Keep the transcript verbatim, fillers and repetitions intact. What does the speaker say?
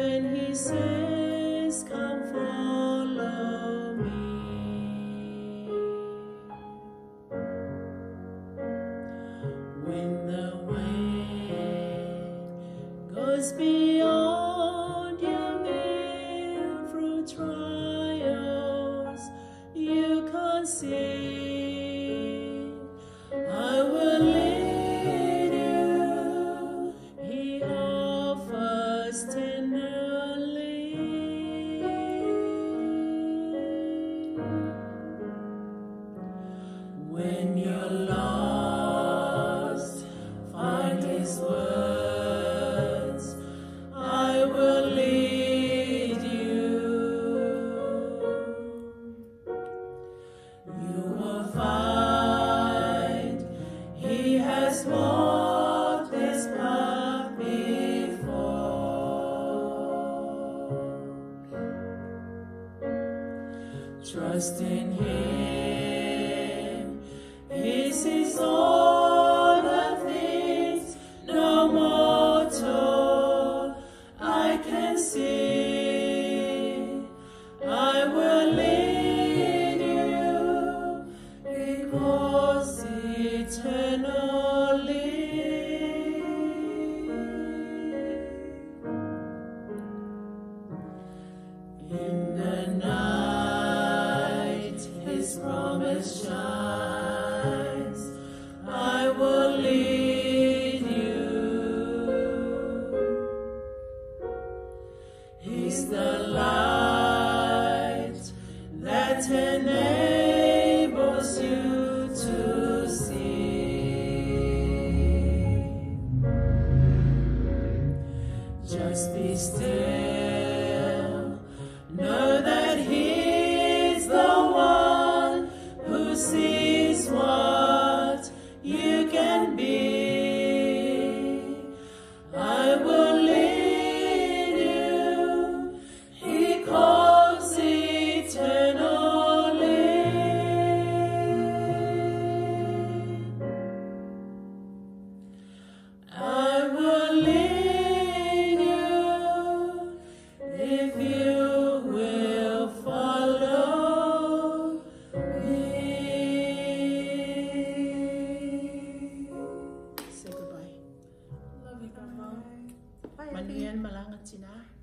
when he says, come follow me. When the way goes beyond your mean through trials you can't see, I will lead you, he offers tenderly. When you're lost, find his words, I will lead you. You will find he has walked this path before. Trust in him, he sees all the things no mortal I can see. I will lead you, because eternally. In the night his promise shines, I will lead you. He's the light that enables you to see. Just be still, know that he's the one who sees what you can be. I will lead you, he calls eternally. I will lead you if you will follow me. Say goodbye. Love you, Grandma. Bye, Manu Abby. yan, malangan sina.